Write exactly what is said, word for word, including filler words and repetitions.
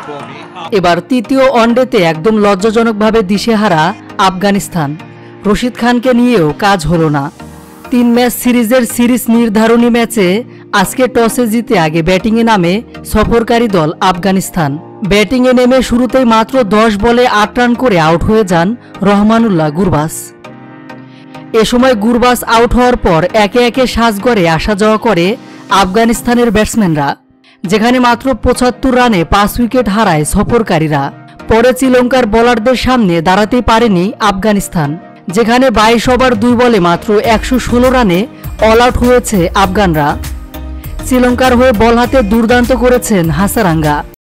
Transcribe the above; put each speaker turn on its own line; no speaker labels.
এবার তৃতীয় ওয়ানডেতে একদম লজ্জাজনকভাবে দিশেহারা আফগানিস্তান। রশিদ খানকে নিয়েও কাজ হলো না। তিন ম্যাচ সিরিজের সিরিজ নির্ধারণী ম্যাচে আজকে টসে জিতে আগে ব্যাটিংয়ে নামে সফরকারী দল আফগানিস্তান। ব্যাটিংয়ে নেমে শুরুতেই মাত্র দশ বলে আট রান করে আউট হয়ে যান রহমানুল্লাহ গুরবাজ। এ সময় গুরবাজ আউট হওয়ার পর একে একে সাজঘরে আসা যাওয়া করে আফগানিস্তানের ব্যাটসম্যানরা, যেখানে মাত্র পঁচাত্তর রানে পাঁচ উইকেট হারায় সফরকারীরা। পরে শ্রীলঙ্কার বোলারদের সামনে দাঁড়াতেই পারেনি আফগানিস্তান, যেখানে বাইশ ওভার দুই বলে মাত্র একশো ষোলো রানে অল আউট হয়েছে আফগানরা। শ্রীলঙ্কার হয়ে বল হাতে দুর্দান্ত করেছেন হাসারাঙ্গা।